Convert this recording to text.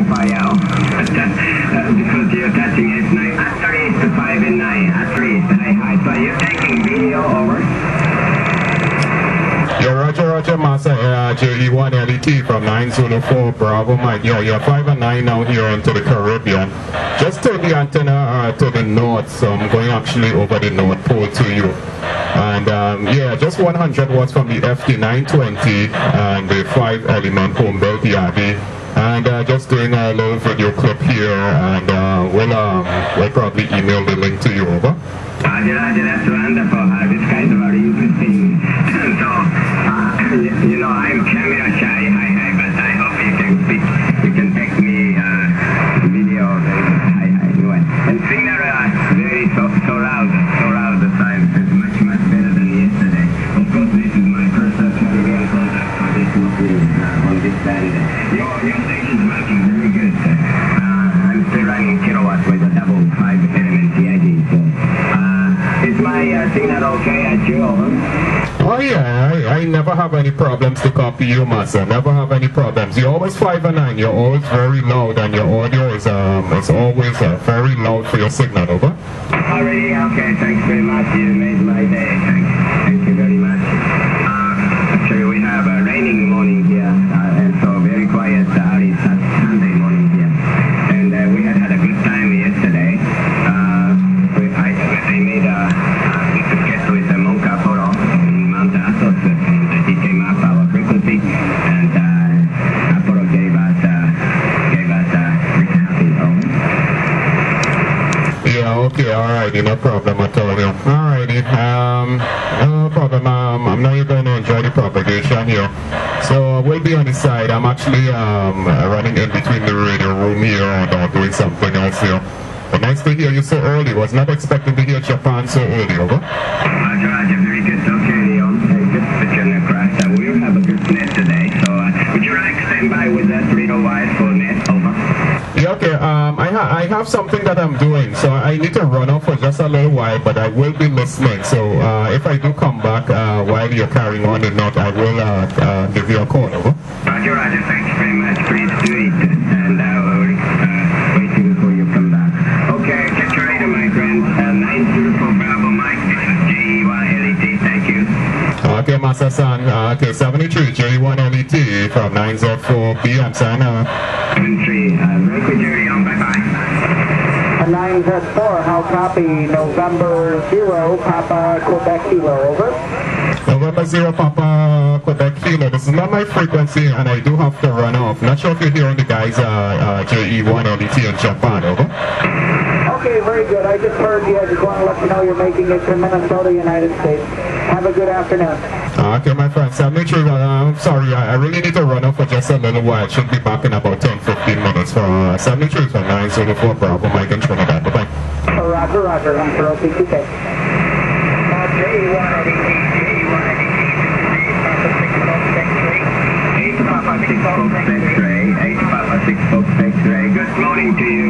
fly out. Because you're touching it 9 after 8 to 5 and 9 after 8. Hi. So you're taking video over? Yeah, Roger, Master JE1 LET from 904 Bravo Mike. Yo, you're 5 and 9 now here into the Caribbean. Just turn the antenna to the north, so I'm going actually over the North Pole to you. And yeah, just 100 watts from the FT920 and the 5-element home built ERB. And just doing a little video clip here, and we'll probably email the link to you over. Roger, that's wonderful. This kind of very interesting. So, you know, I'm camera shy, hi, but I hope you can speak. You can text me video. Hi, anyway. And signal very so loud the sound is much better than yesterday. Of course, this is my first Caribbean contact for this movie on this band. Your station is working very good. I'm still running kilowatts with a double 5-element TID. So, is my signal okay at you, over? Oh yeah, I never have any problems to copy you, Master. Never have any problems. You're always 5 and 9. You're always very loud, and your audio is always very loud for your signal, over. Already? Okay, thanks very much. You made my day. Thank you very much. Actually, we have a raining morning here, and so very quiet early Sunday morning here. And we had a good time yesterday. I made a sketch with Monka Polo in Mount Athos, and he came up our frequency, and Apollo gave us happy home. Yeah, okay, alrighty, no problem at all. Alrighty, no problem. I'm now going to enjoy the propagation here. So we'll be on the side. I'm actually running in between the radio room here and doing something else here. But nice to hear you so early. Was not expecting to hear Japan so early, over. Roger, very good. Okay, Leon. Good picture across. We will have a good net today, so would you like to stand by with us little while for net, over? Yeah, okay. I have something that I'm doing, so I need to run off for just a little while, but I will be listening. So if I do come back while you're carrying on the note, I will give you a call, over. Roger, thanks very much. Please do it, and we're waiting for you to come back. Okay, catch you later, my friend. 904 Bravo Mike, this is JE1 LET, thank you. Okay, Master San. Okay, 73 JE1 LET from 904 PM, Sana. 73, very good, Leon. Bye-bye. 9Z4, how copy? November 0, Papa Quebec Kilo, over. November 0, Papa Quebec Kilo. This is not my frequency, and I do have to run off. Not sure if you're hearing the guys JE1 LET in Japan, over. Okay, very good. I just heard you. I just want to let you know you're making it to Minnesota, United States. Have a good afternoon. Okay, my friend. 73, I'm sorry. I really need to run off for just a little while. Should be back in about 10-15 minutes. For 73 from 904 Bravo Mike in Trinidad. Bye-bye. Roger. I'm for OPQK. JE1 Papa 6 Fox X-ray. 8 Papa 6 Fox X-ray. Good morning to you.